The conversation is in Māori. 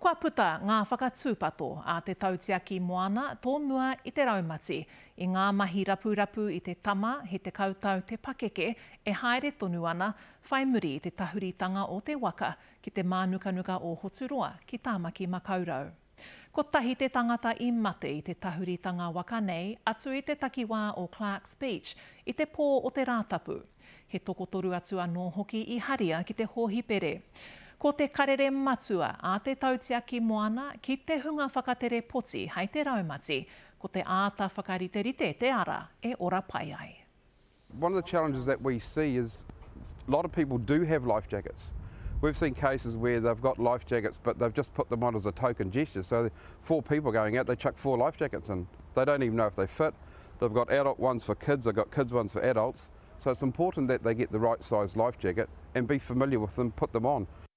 Kua puta ngā whakatūpato a te tautiaki moana tō mua I te raumati I ngā mahi rapurapu I te tama he te kautau te pakeke e haere tonu ana whai muri I te tahuritanga o te waka ki te mānukanuka o Hoturoa ki Tāmaki Makaurau. Ko tahi te tangata I mate I te tahuritanga waka nei atu I te takiwā o Clark's Beach I te pō o te rātapu. He tokotoru atu anō hoki I haria ki te hōhipere. Ko te karere matua a te tautiaki moana ki te hunga whakatere poti hei te raumati, ko te āta whakariterite te ara e ora pai ai. One of the challenges that we see is a lot of people do have life jackets. We've seen cases where they've got life jackets but they've just put them on as a token gesture. So 4 people going out, they chuck 4 life jackets in. They don't even know if they fit. They've got adult ones for kids, they've got kids ones for adults. So it's important that they get the right size life jacket and be familiar with them, put them on.